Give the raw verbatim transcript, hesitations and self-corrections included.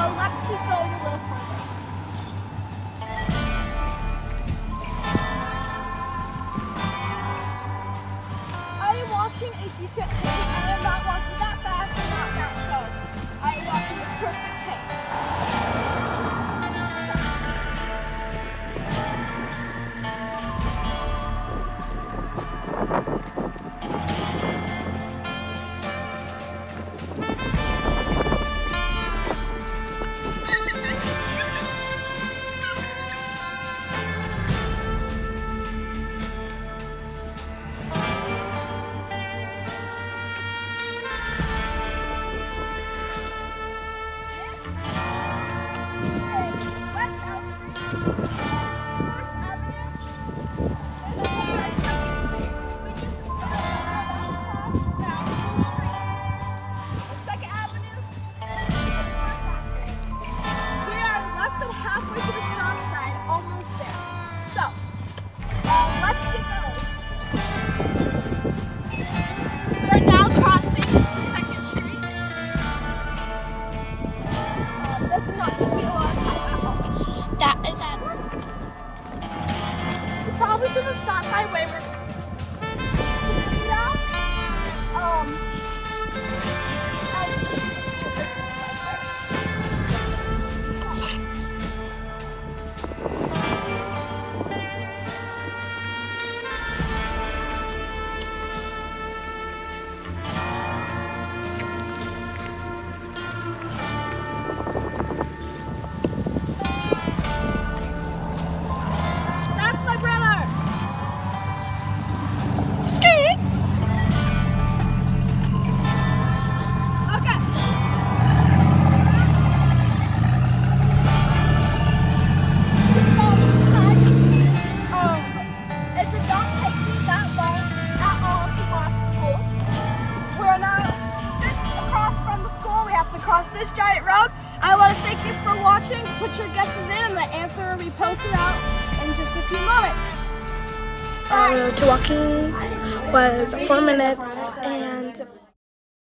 let's keep going a little further. I am walking a decent pace. I am not walking that fast and not that slow. I am walking a perfect pace. Probably to the stop sign waiver. Um, that's my brother. Across this giant road. I want to thank you for watching. Put your guesses in and the answer will be posted out in just a few moments. Our road to walking was four minutes and